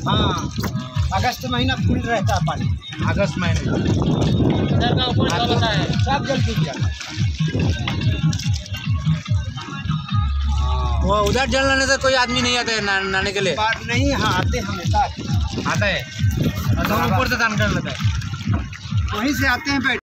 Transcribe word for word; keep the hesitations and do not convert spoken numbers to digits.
हाँ, अगस्त महीना फुल रहता है पानी। अगस्त महीने इधर का ऊपर जल होता है, सब जल डूब जाता है। वो उधर जल लेने से कोई आदमी नहीं आता है ना, नहाने के लिए? बात नहीं, हाँ आते हमेशा आते हैं। आता है, अच्छा ऊपर से दान कर लेता है। वहीं से आते हैं बैठ